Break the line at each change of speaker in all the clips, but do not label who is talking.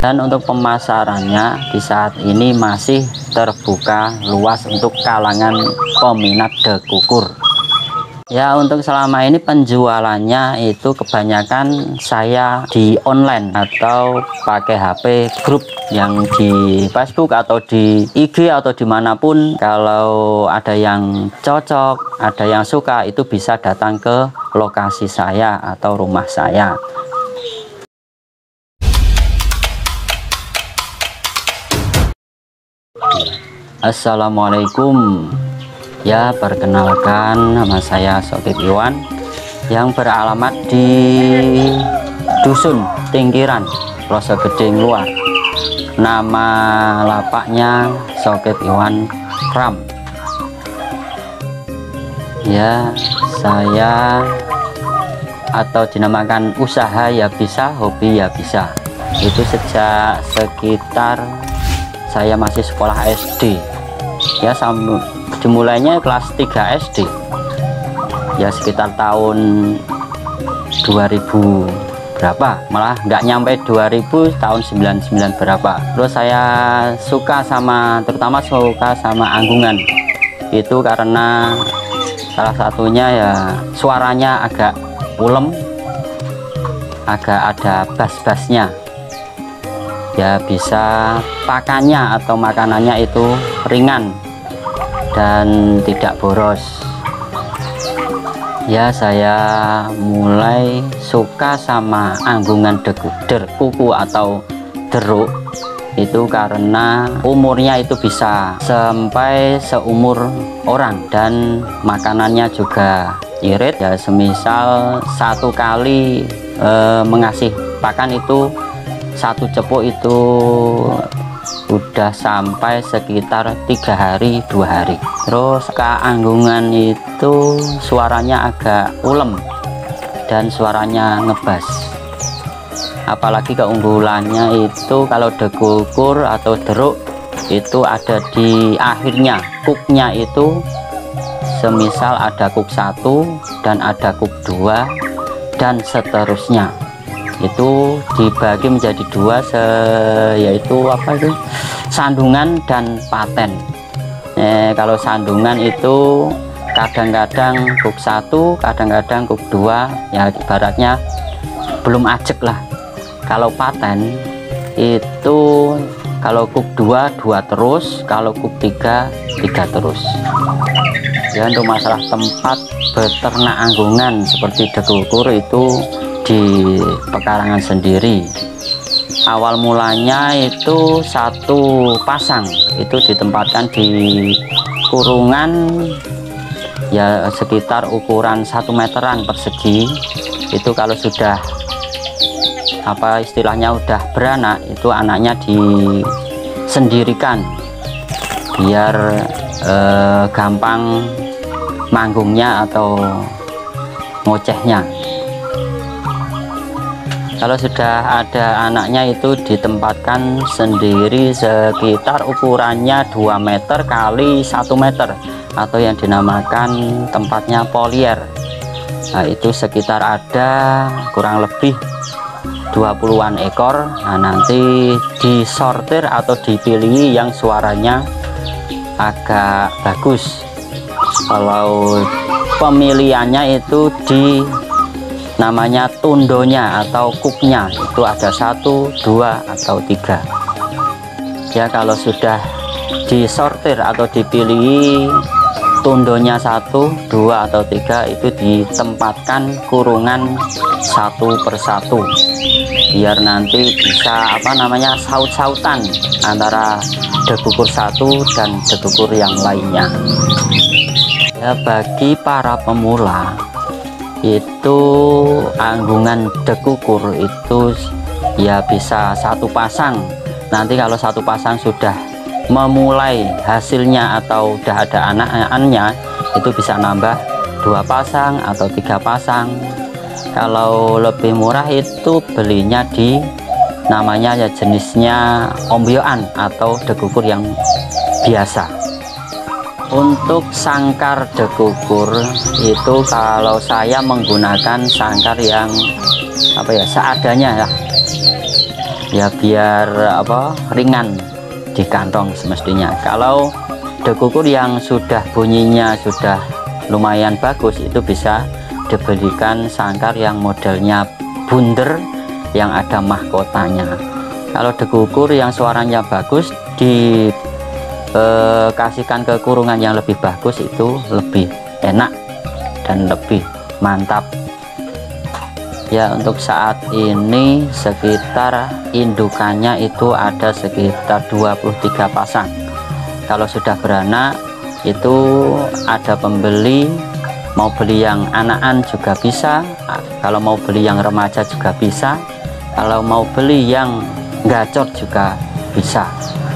Dan untuk pemasarannya di saat ini masih terbuka luas untuk kalangan peminat dekukur. Ya, untuk selama ini penjualannya itu kebanyakan saya di online atau pakai HP grup yang di Facebook atau di IG atau dimanapun. Kalau ada yang cocok, ada yang suka, itu bisa datang ke lokasi saya atau rumah saya. Assalamualaikum. Ya, perkenalkan, nama saya Sokip Iwan yang beralamat di Dusun Tingkiran, Plosogede Luar. Nama lapaknya Sokip Iwan Kram. Ya, saya atau dinamakan usaha ya bisa, hobi ya bisa. Itu sejak sekitar saya masih sekolah SD. Ya, dimulainya kelas 3 SD ya, sekitar tahun 2000 berapa, malah nggak nyampe 2000, tahun 99 berapa. Terus saya terutama suka sama anggungan itu karena salah satunya ya suaranya agak ulem, agak ada bass-bassnya ya, bisa pakannya atau makanannya itu ringan dan tidak boros. Ya, saya mulai suka sama anggungan dekuku atau deruk itu karena umurnya itu bisa sampai seumur orang dan makanannya juga irit ya, semisal satu kali mengasih pakan itu satu cepuk itu udah sampai sekitar 3 hari 2 hari. Terus keanggungan itu suaranya agak ulem dan suaranya ngebas. Apalagi keunggulannya itu kalau dekukur atau deruk itu ada di akhirnya, kuknya itu semisal ada kuk 1 dan ada kuk 2 dan seterusnya. Itu dibagi menjadi 2, yaitu apa itu, sandungan dan paten. Kalau sandungan itu kadang-kadang kuk 1, kadang-kadang kuk 2 ya, ibaratnya belum ajek lah. Kalau paten itu kalau kuk 2 terus, kalau kuk 3 terus. Ya, untuk masalah tempat beternak anggungan seperti dekukur itu di pekarangan sendiri. Awal mulanya itu satu pasang itu ditempatkan di kurungan ya sekitar ukuran 1 meteran persegi. Itu kalau sudah apa istilahnya udah beranak, itu anaknya disendirikan biar gampang manggungnya atau ngocehnya. Kalau sudah ada anaknya itu ditempatkan sendiri sekitar ukurannya 2 meter kali 1 meter atau yang dinamakan tempatnya polier. Nah, itu sekitar ada kurang lebih 20-an ekor. Nah, nanti disortir atau dipilih yang suaranya agak bagus. Kalau pemilihannya itu namanya tundonya atau kuknya itu ada 1, 2 atau 3 ya. Kalau sudah disortir atau dipilih tundonya 1, 2 atau 3 itu ditempatkan kurungan 1 persatu biar nanti bisa apa namanya saut-sautan antara dekukur 1 dan dekukur yang lainnya ya. Bagi para pemula itu anggungan dekukur itu ya bisa 1 pasang. Nanti kalau 1 pasang sudah memulai hasilnya atau udah ada anak-anaknya itu bisa nambah 2 pasang atau 3 pasang. Kalau lebih murah itu belinya di namanya ya jenisnya ombyoan atau dekukur yang biasa. Untuk sangkar dekukur itu kalau saya menggunakan sangkar yang apa ya seadanya ya. ya biar ringan di kantong semestinya. Kalau dekukur yang sudah bunyinya sudah lumayan bagus itu bisa dibelikan sangkar yang modelnya bunder yang ada mahkotanya. Kalau dekukur yang suaranya bagus dikasihkan ke kurungan yang lebih bagus itu lebih enak dan lebih mantap. Ya, untuk saat ini sekitar indukannya itu ada sekitar 23 pasang. Kalau sudah beranak itu ada pembeli, mau beli yang anakan juga bisa, kalau mau beli yang remaja juga bisa, kalau mau beli yang gacor juga bisa.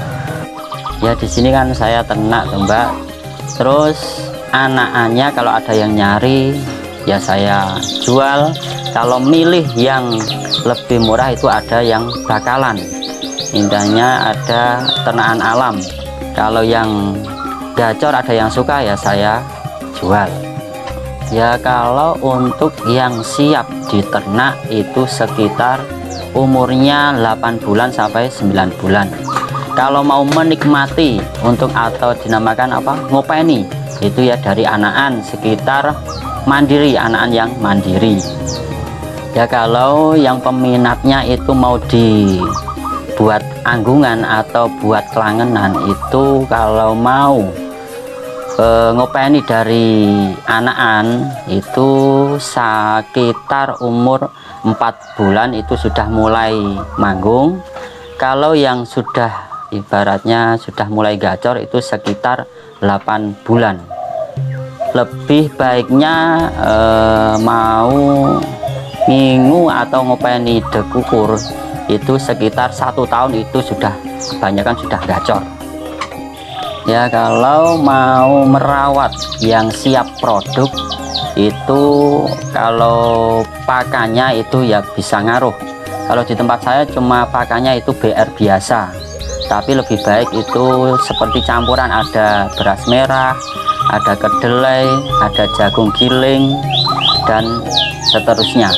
Ya, di sini kan saya ternak tuh Mbak, terus anakannya kalau ada yang nyari ya saya jual. Kalau milih yang lebih murah itu ada yang bakalan, indahnya ada ternakan alam. Kalau yang gacor ada yang suka ya saya jual. Ya, kalau untuk yang siap diternak itu sekitar umurnya 8 bulan sampai 9 bulan. Kalau mau menikmati untuk atau dinamakan ngopeni, itu ya dari anakan sekitar mandiri, anakan yang mandiri. Ya, kalau yang peminatnya itu mau dibuat anggungan atau buat kelangenan, itu kalau mau ngopeni dari anakan itu sekitar umur 4 bulan itu sudah mulai manggung. Kalau yang sudah ibaratnya sudah mulai gacor itu sekitar 8 bulan. Lebih baiknya mau ngingu atau ngopeni dekukur itu sekitar 1 tahun itu sudah kebanyakan sudah gacor. Ya, kalau mau merawat yang siap produk itu kalau pakannya itu ya bisa ngaruh. Kalau di tempat saya cuma pakannya itu BR biasa, tapi lebih baik itu seperti campuran, ada beras merah, ada kedelai, ada jagung giling, dan seterusnya.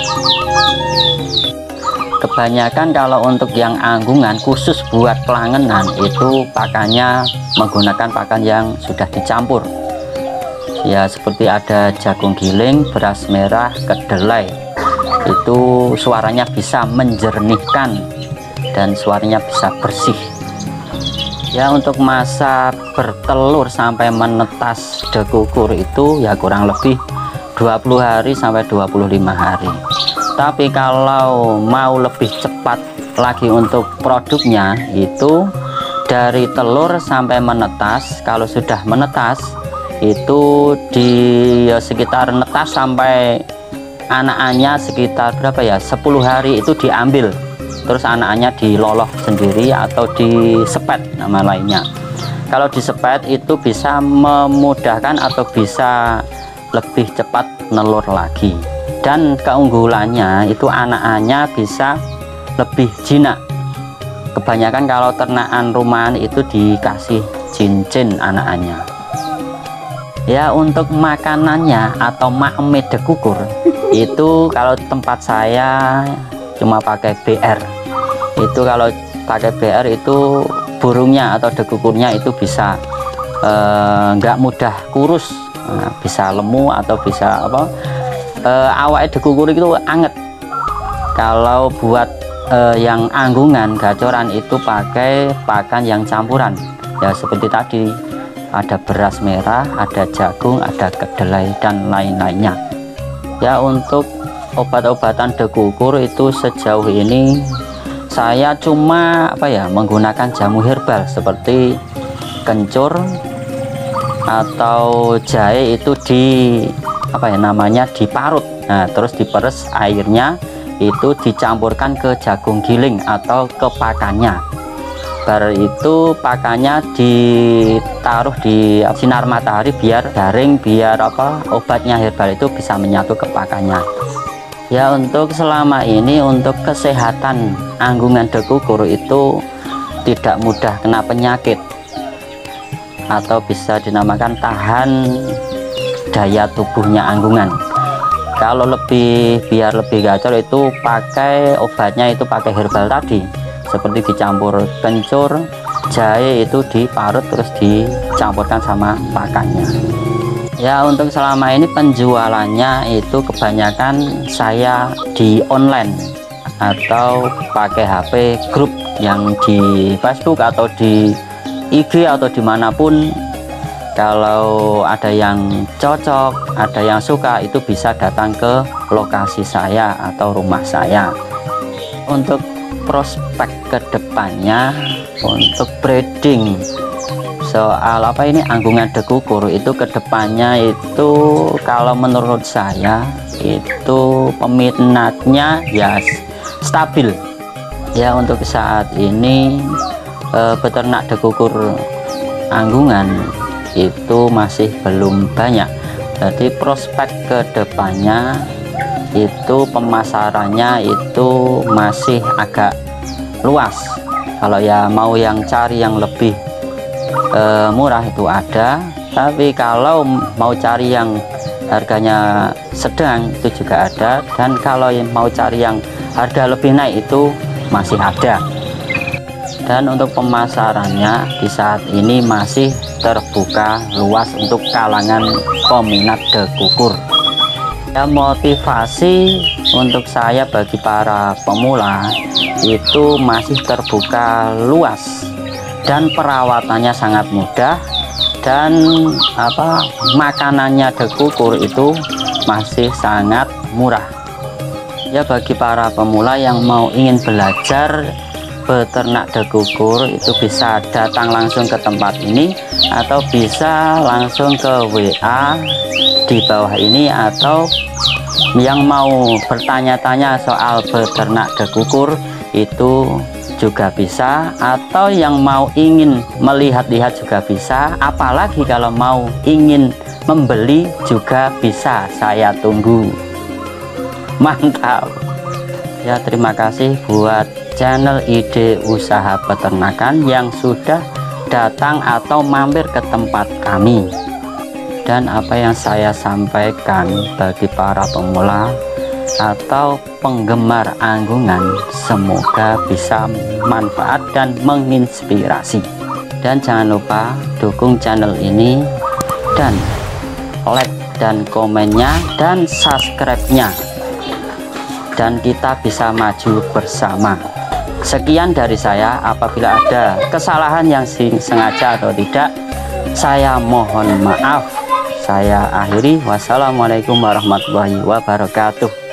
Kebanyakan kalau untuk yang anggungan khusus buat kelangenan itu pakannya menggunakan pakan yang sudah dicampur. Ya, seperti ada jagung giling, beras merah, kedelai. Itu suaranya bisa menjernihkan dan suaranya bisa bersih. Ya, untuk masa bertelur sampai menetas dekukur itu ya kurang lebih 20 hari sampai 25 hari. Tapi kalau mau lebih cepat lagi untuk produknya itu dari telur sampai menetas. Kalau sudah menetas itu di sekitar netas sampai anakannya sekitar berapa ya, 10 hari itu diambil, terus anakannya diloloh sendiri atau disepet nama lainnya. Kalau disepet itu bisa memudahkan atau bisa lebih cepat nelur lagi, dan keunggulannya itu anakannya bisa lebih jinak. Kebanyakan kalau ternakan rumahan itu dikasih cincin anakannya. Ya, untuk makanannya atau makme dekukur itu kalau tempat saya cuma pakai BR. Itu kalau pakai BR itu burungnya atau dekukurnya itu bisa nggak mudah kurus, bisa lemu atau bisa awalnya dekukur itu anget. Kalau buat yang anggungan gacoran itu pakai pakan yang campuran ya, seperti tadi ada beras merah, ada jagung, ada kedelai, dan lain-lainnya. Ya, untuk obat-obatan dekukur itu sejauh ini saya cuma menggunakan jamu herbal seperti kencur atau jahe, itu diparut, nah terus diperes airnya, itu dicampurkan ke jagung giling atau ke pakannya. Bar itu pakannya ditaruh di sinar matahari biar garing, biar obatnya herbal itu bisa menyatu ke pakannya. Ya, untuk selama ini untuk kesehatan anggungan dekukur itu tidak mudah kena penyakit atau bisa dinamakan tahan daya tubuhnya anggungan. Kalau biar lebih gacor itu pakai obatnya itu pakai herbal tadi. seperti dicampur kencur, jahe, itu diparut terus dicampurkan sama pakannya. Ya, untuk selama ini penjualannya itu kebanyakan saya di online atau pakai HP grup yang di Facebook atau di IG atau dimanapun. Kalau ada yang cocok, ada yang suka, itu bisa datang ke lokasi saya atau rumah saya. Untuk prospek kedepannya, untuk breeding soal apa ini anggungan dekukur, itu kedepannya itu kalau menurut saya itu peminatnya ya stabil. Ya, untuk saat ini peternak dekukur anggungan itu masih belum banyak. Jadi prospek kedepannya itu pemasarannya itu masih agak luas. Kalau ya mau yang cari yang lebih murah itu ada, tapi kalau mau cari yang harganya sedang itu juga ada, dan kalau yang mau cari yang harga lebih naik itu masih ada. Dan untuk pemasarannya di saat ini masih terbuka luas untuk kalangan peminat dekukur. Ya, motivasi untuk saya bagi para pemula itu masih terbuka luas, dan perawatannya sangat mudah, dan makanannya dekukur itu masih sangat murah. Ya, bagi para pemula yang mau ingin belajar beternak dekukur itu bisa datang langsung ke tempat ini, atau bisa langsung ke WA di bawah ini, atau yang mau bertanya-tanya soal beternak dekukur itu juga bisa, atau yang mau ingin melihat-lihat juga bisa, apalagi kalau mau ingin membeli juga bisa. Saya tunggu. Mantap ya. Terima kasih buat channel Ide Usaha Peternakan yang sudah datang atau mampir ke tempat kami. Dan apa yang saya sampaikan bagi para pemula atau penggemar anggungan, semoga bisa manfaat dan menginspirasi. Dan jangan lupa dukung channel ini, dan like dan komennya dan subscribe-nya, dan kita bisa maju bersama. Sekian dari saya. Apabila ada kesalahan yang sengaja atau tidak, saya mohon maaf. Saya akhiri. Wassalamualaikum warahmatullahi wabarakatuh.